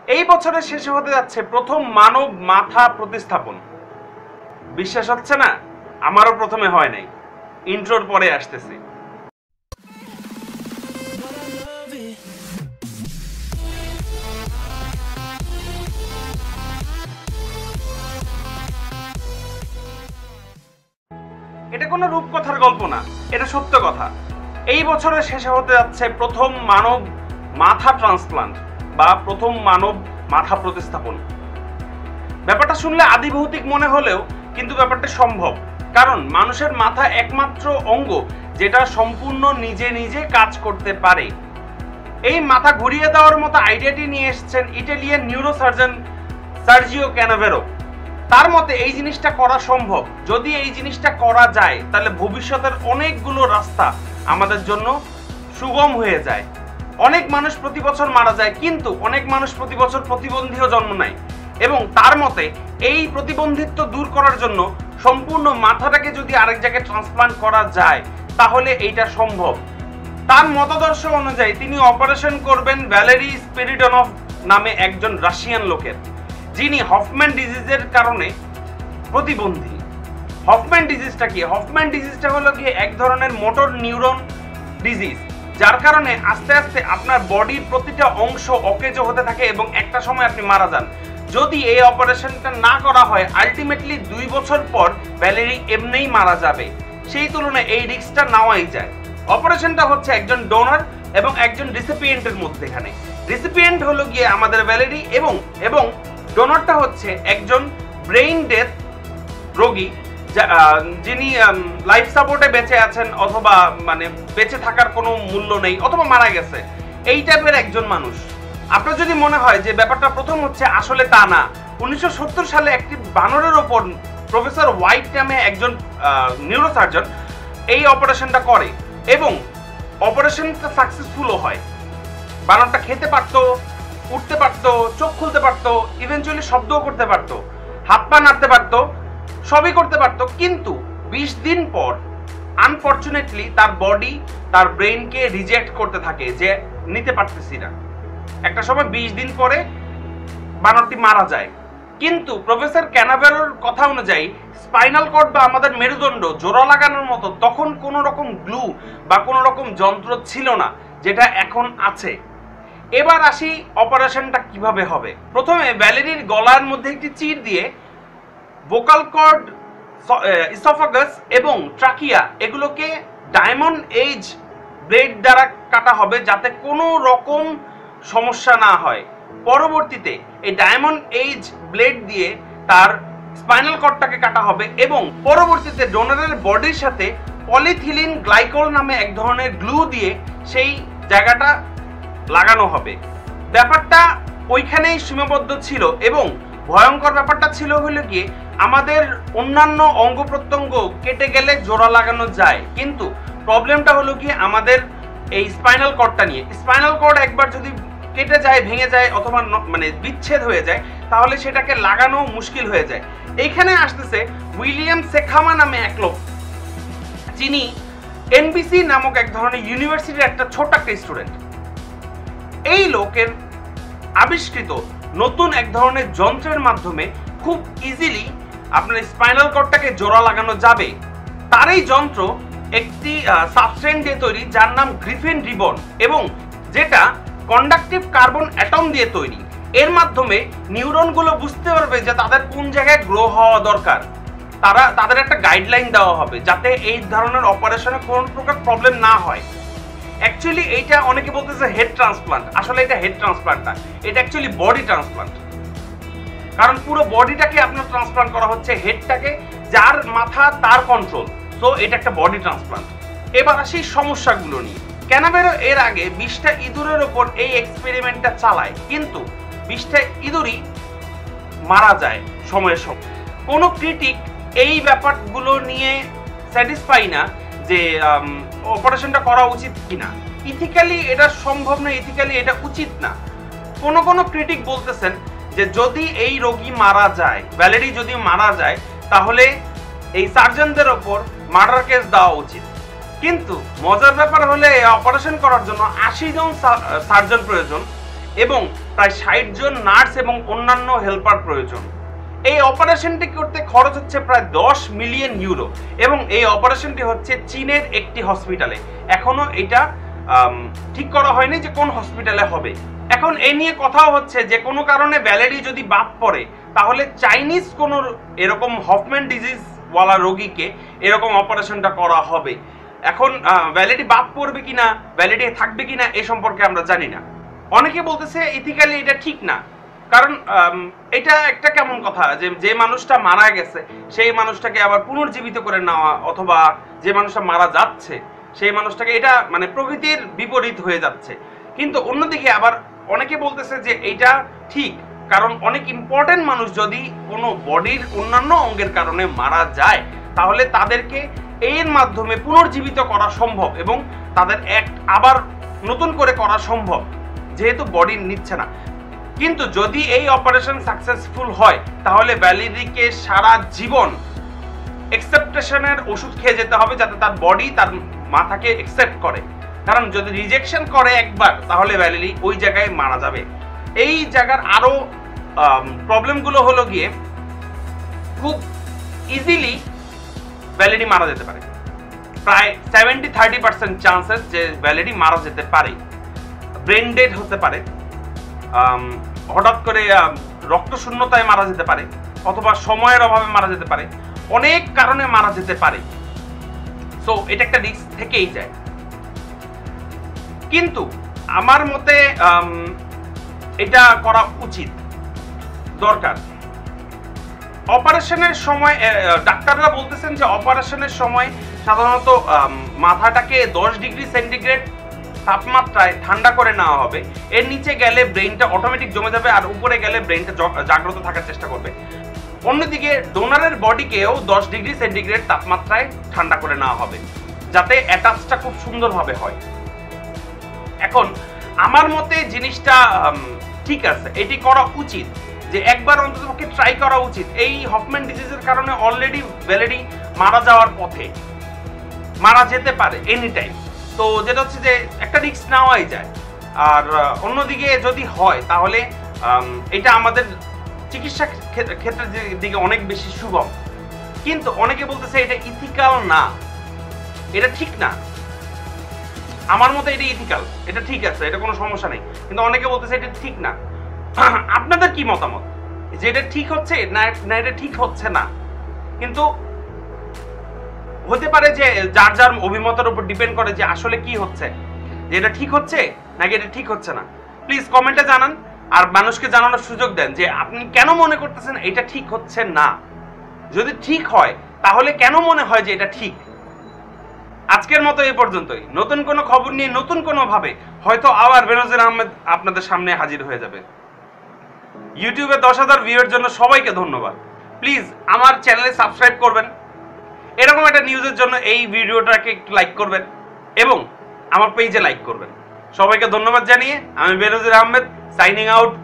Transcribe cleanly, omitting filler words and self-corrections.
এই বছরের শেষে হতে যাচ্ছে প্রথম মানব মাথা প্রতিস্থাপন। বিশ্বাস হচ্ছে না? আমারও প্রথমে হয় নাই, ইন্ট্রোর পরে আসতেছে। এটা কোনো রূপকথার গল্প না, এটা সত্য কথা। এই বছরের শেষে হতে যাচ্ছে প্রথম মানব মাথা ট্রান্সপ্লান্ট বা প্রথম মানব মাথা প্রতিস্থাপন। ব্যাপারটা শুনলে আদিভৌতিক মনে হলেও কিন্তু ব্যাপারটা সম্ভব, কারণ মানুষের মাথা একমাত্র অঙ্গ যেটা সম্পূর্ণ নিজে নিজে কাজ করতে পারে। এই মাথা ঘুরিয়ে দেওয়ার মতো আইডিয়াটি নিয়ে এসেছেন ইটালিয়ান নিউরোসার্জন সার্জিও ক্যানাভেরো। তার মতে এই জিনিসটা করা সম্ভব। যদি এই জিনিসটা করা যায় তাহলে ভবিষ্যতের অনেকগুলো রাস্তা আমাদের জন্য সুগম হয়ে যায়। অনেক মানুষ প্রতি বছর মারা যায়, কিন্তু অনেক মানুষ প্রতি বছর প্রতিবন্ধীও জন্ম নেয়, এবং তার মতে এই প্রতিবন্ধিত্ব দূর করার জন্য সম্পূর্ণ মাথাটাকে যদি আরেক জায়গায় ট্রান্সপ্লান্ট করা যায় তাহলে এইটা সম্ভব। তার মতাদর্শ অনুযায়ী তিনি অপারেশন করবেন ভ্যালেরি স্পিরিডনভ নামে একজন রাশিয়ান লোকের, যিনি হফম্যান ডিজিজের কারণে প্রতিবন্ধী। হফম্যান ডিজিজটা কি? হফম্যান ডিজিজটা হলো কি এক ধরনের মোটর নিউরন ডিজিজ, যার কারণে আস্তে আস্তে আপনার বডির প্রতিটা অংশ অকেজো হতে থাকে এবং একটা সময় আপনি মারা যান। যদি এই অপারেশনটা না করা হয় আলটিমেটলি 2 বছর পর ভ্যালেরি এমনিই মারা যাবে। সেই তুলনায় এই রিস্কটা নেওয়াই যায়। অপারেশনটা হচ্ছে একজন ডোনার এবং একজন রিসিপিয়েন্টের মধ্যেখানে। রিসিপিয়েন্ট হলো গিয়ে আমাদের ভ্যালেরি এবং ডোনারটা হচ্ছে একজন ব্রেইন ডেথ রোগী, যিনি লাইফ সাপোর্টে বেঁচে আছেন অথবা মানে বেঁচে থাকার কোনো মূল্য নেই অথবা মারা গেছে, এই টাইপের একজন মানুষ। আপনার যদি মনে হয় যে ব্যাপারটা প্রথম হচ্ছে, আসলে তা না। 1970 সালে একটি বানরের ওপর প্রফেসর হোয়াইট নামে একজন নিউরোসার্জন এই অপারেশনটা করে এবং অপারেশনটা সাকসেসফুলও হয়। বানরটা খেতে পারতো, উঠতে পারতো, চোখ খুলতে পারতো, ইভেনচুয়ালি শব্দও করতে পারতো, হাত পা নাড়তে পারতো, সবই করতে পারতো। কিন্তু 20 দিন পর আনফরচুনেটলি তার বডি তার ব্রেইনকে রিজেক্ট করতে থাকে যে নিতে পারতেছি না। একটা সময় 20 দিন পরে বানরটি মারা যায়। কিন্তু প্রফেসর ক্যানাভেরোর কথা অনুযায়ী স্পাইনাল কর্ড বা আমাদের মেরুদণ্ড জোড়া লাগানোর মতো তখন কোনো রকম গ্লু বা কোনো রকম যন্ত্র ছিল না, যেটা এখন আছে। এবার আসি অপারেশনটা কিভাবে হবে। প্রথমে ভ্যালেরির গলার মধ্যে একটি চির দিয়ে ভোকাল কর্ড, ইসোফাগাস এবং ট্রাকিয়া এগুলোকে ডায়মন্ড এজ ব্লেড দ্বারা কাটা হবে যাতে কোনো রকম সমস্যা না হয়। পরবর্তীতে এই ডায়মন্ড এজ ব্লেড দিয়ে তার স্পাইনাল কর্ডটাকে কাটা হবে এবং পরবর্তীতে ডোনারের বডির সাথে পলিথিলিন গ্লাইকল নামে এক ধরনের গ্লু দিয়ে সেই জায়গাটা লাগানো হবে। ব্যাপারটা ওইখানেই সীমাবদ্ধ ছিল এবং ভয়ঙ্কর ব্যাপারটা ছিল হলো গিয়ে আমাদের অন্যান্য অঙ্গ প্রত্যঙ্গ কেটে গেলে জোড়া লাগানো যায়, কিন্তু প্রবলেমটা হলো কি আমাদের এই স্পাইনাল কর্ডটা নিয়ে। স্পাইনাল কর্ড একবার যদি কেটে যায়, ভেঙে যায় অথবা মানে বিচ্ছেদ হয়ে যায় তাহলে সেটাকে লাগানো মুশকিল হয়ে যায়। এইখানে আসতেছে উইলিয়াম সেখামা নামে এক লোক, যিনি এনবিসি নামক এক ধরনের ইউনিভার্সিটির একটা ছোট একটা স্টুডেন্ট। এই লোকের আবিষ্কৃত নতুন এক ধরনের যন্ত্রের মাধ্যমে খুব ইজিলি আপনার স্পাইনাল কর্ডটাকে জোড়া লাগানো যাবে। তার এই যন্ত্র একটি সাবস্টেন্স দিয়ে তৈরি যার নাম গ্রিফিন রিবন এবং যেটা কন্ডাকটিভ কার্বন অ্যাটম দিয়ে তৈরি। এর মাধ্যমে নিউরনগুলো বুঝতে পারবে যে তাদের কোন জায়গায় গ্রো হওয়া দরকার। তাদের একটা গাইডলাইন দেওয়া হবে যাতে এই ধরনের অপারেশনে কোনো প্রকার প্রবলেম না হয়। অ্যাকচুয়ালি এইটা অনেকে বলতেছে হেড ট্রান্সপ্লান্ট, আসলে এটা হেড ট্রান্সপ্লান্ট না, এটা অ্যাকচুয়ালি বডি ট্রান্সপ্লান্ট। কারণ পুরো বডিটাকে আপনার ট্রান্সপ্লান্ট করা হচ্ছে, হেডটাকে, যার মাথা তার কন্ট্রোল। সো এটা একটা বডি ট্রান্সপ্লান্ট। এবার আসি সমস্যাগুলো নিয়ে। ক্যানাভেরো এর আগে 20টা ইঁদুরের ওপর এই এক্সপেরিমেন্টটা চালায়, কিন্তু 20টা ইঁদুরই মারা যায় সময়ের সঙ্গে। কোনো ক্রিটিক এই ব্যাপারগুলো নিয়ে স্যাটিসফাই না যে অপারেশনটা করা উচিত কিনা। ইথিক্যালি এটা সম্ভব না, ইথিক্যালি এটা উচিত না। কোনো ক্রিটিক বলতেছেন যে যদি এই রোগী মারা যায়, ভ্যালেরি যদি মারা যায়, তাহলে এই সার্জনদের ওপর মার্ডার কেস দেওয়া উচিত। কিন্তু মজার ব্যাপার হলে অপারেশন করার জন্য 80 জন সার্জন প্রয়োজন এবং প্রায় 60 জন নার্স এবং অন্যান্য হেল্পার প্রয়োজন। এই অপারেশনটি করতে খরচ হচ্ছে প্রায় 10 মিলিয়ন ইউরো এবং এই অপারেশনটি হচ্ছে চীনের একটি হসপিটালে। এখনো এটা ঠিক করা হয়নি যে কোন হসপিটালে হবে। এখন এই নিয়ে কথাও হচ্ছে যে কোনো কারণে ভ্যালেরি যদি বাদ পড়ে তাহলে চাইনিজ কোনো এরকম হফম্যান ডিজিজ ওয়ালা রোগীকে এরকম অপারেশনটা করা হবে। এখন ভ্যালিডি বাদ পড়বে কিনা, ভ্যালিডি থাকবে কিনা এ সম্পর্কে আমরা জানি না। অনেকে বলতেছে ইথিক্যালি এটা ঠিক না, কারণ এটা একটা কেমন কথা যে মানুষটা মারা গেছে সেই মানুষটাকে আবার পুনর্জীবিত করে নেওয়া, অথবা যে মানুষটা মারা যাচ্ছে সেই মানুষটাকে, এটা মানে প্রকৃতির বিপরীত হয়ে যাচ্ছে। কিন্তু অন্যদিকে আবার অনেকে বলতেছে যে এটা ঠিক, কারণ অনেক ইম্পর্টেন্ট মানুষ যদি কোনো বডির অন্যান্য অঙ্গের কারণে মারা যায় তাহলে তাদেরকে এর মাধ্যমে পুনর্জীবিত করা সম্ভব এবং তাদের আবার নতুন করে করা সম্ভব, যেহেতু বডি নিচ্ছে না। কিন্তু যদি এই অপারেশন সাকসেসফুল হয় তাহলে ভ্যালিডিকে সারা জীবন এক্সেপ্টেশনের ওষুধ খেয়ে যেতে হবে যাতে তার বডি তার মাথাকে একসেপ্ট করে, কারণ যদি রিজেকশন করে একবার তাহলে ভ্যালিডি ওই জায়গায় মারা যাবে। এই জায়গার আরো প্রবলেমগুলো হলো গিয়ে খুব ইজিলি ভ্যালিডি মারা যেতে পারে, প্রায় 70-30% চান্সেস যে ভ্যালিডি মারা যেতে পারে। ব্রেন ডেড হতে পারে, হঠাৎ করে রক্ত শূন্যতায় মারা যেতে পারে, অথবা সময়ের অভাবে মারা যেতে পারে, অনেক কারণে মারা যেতে পারে। সো এটা একটা রিস্ক থেকেই যায়। কিন্তু আমার মতে এটা করা উচিত, দরকার। অপারেশনের সময় ডাক্তাররা বলতেছেন যে অপারেশনের সময় সাধারণত মাথাটাকে 10 ডিগ্রি সেন্টিগ্রেড তাপমাত্রায় ঠান্ডা করে নেওয়া হবে। এর নিচে গেলে ব্রেনটা অটোমেটিক জমে যাবে আর উপরে গেলে ব্রেনটা জাগ্রত থাকার চেষ্টা করবে। অন্যদিকে ডোনারের বডিকেও 10 ডিগ্রি সেন্টিগ্রেড তাপমাত্রায় ঠান্ডা করে নেওয়া হবে যাতে অ্যাটাচটা খুব সুন্দরভাবে হয়। এখন আমার মতে জিনিসটা ঠিক আছে, এটি করা উচিত, যে একবার অন্ততপক্ষে ট্রাই করা উচিত। এই হফম্যান ডিজিজের কারণে অলরেডি ভ্যালিডি মারা যাওয়ার পথে, মারা যেতে পারে এনি টাইম। তো যেটা হচ্ছে যে একটা রিস্ক নেওয়াই যায়। আর অন্যদিকে যদি হয় তাহলে এটা আমাদের চিকিৎসা ক্ষেত্রের দিকে অনেক বেশি সুগম। কিন্তু অনেকে বলতেছে এটা ইথিক্যাল না, এটা ঠিক না। আমার মতে এটা ইথিক্যাল, এটা ঠিক আছে, এটা কোনো সমস্যা নেই। কিন্তু অনেকে বলতেছে এটা ঠিক না। আপনাদের কি মতামত, যে এটা ঠিক হচ্ছে না এটা ঠিক হচ্ছে না? কিন্তু হতে পারে যে যার যার অভিমতের উপর ডিপেন্ড করে যে আসলে কি হচ্ছে, যে এটা ঠিক হচ্ছে নাকি এটা ঠিক হচ্ছে না। প্লিজ কমেন্টে জানান আর মানুষকে জানানোর সুযোগ দেন যে আপনি কেন মনে করতেছেন এটা ঠিক হচ্ছে না। যদি ঠিক হয় তাহলে কেন মনে হয় যে এটা ঠিক। আজকের মতো এই পর্যন্তই। নতুন কোনো খবর নিয়ে নতুন কোনো ভাবে হয়তো আবার বেনজির আহমেদ আপনাদের সামনে হাজির হয়ে যাবে। ইউটিউবে 10,000 ভিউয়ের জন্য সবাইকে ধন্যবাদ। প্লিজ আমার চ্যানেলে সাবস্ক্রাইব করবেন, এরকম একটা নিউজের জন্য এই ভিডিওটাকে একটু লাইক করবেন এবং আমার পেজে লাইক করবেন। সবাইকে ধন্যবাদ জানিয়ে আমি বেনজির আহমেদ সাইনিং আউট।